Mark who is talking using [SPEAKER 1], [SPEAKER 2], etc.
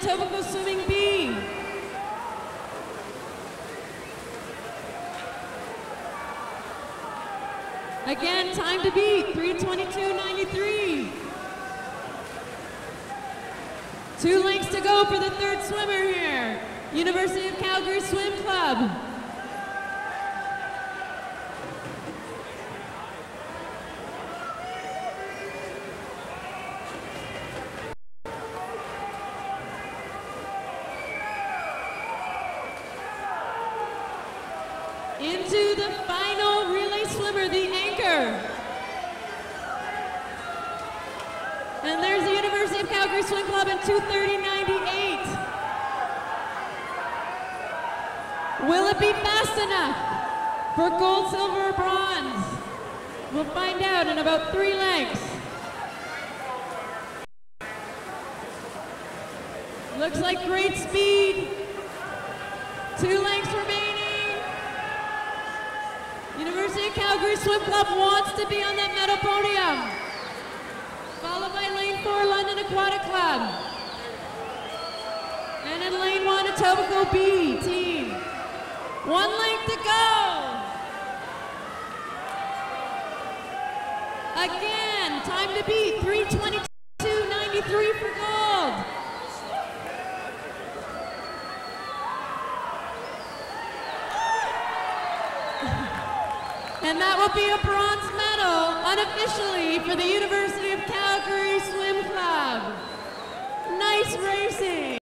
[SPEAKER 1] Etobicoke Swimming B. Again, time to beat, 3:22.93. 2 lengths to go for the third swimmer here. University of Calgary Swim Club. Into the final relay swimmer, the anchor. And there's the University of Calgary Swim Club in 2:30.98. Will it be fast enough for gold, silver, or bronze? We'll find out in about 3 lengths. Looks like great speed. 2 lengths remaining. University of Calgary Swim Club wants to be on that medal podium. Followed by lane 4, London Aquatic Club. And in lane 1, Etobicoke B team. 1 length to go. Again, time to beat, 3:22.93 for gold. And that will be a bronze medal, unofficially, for the University of Calgary Swim Club. Nice racing.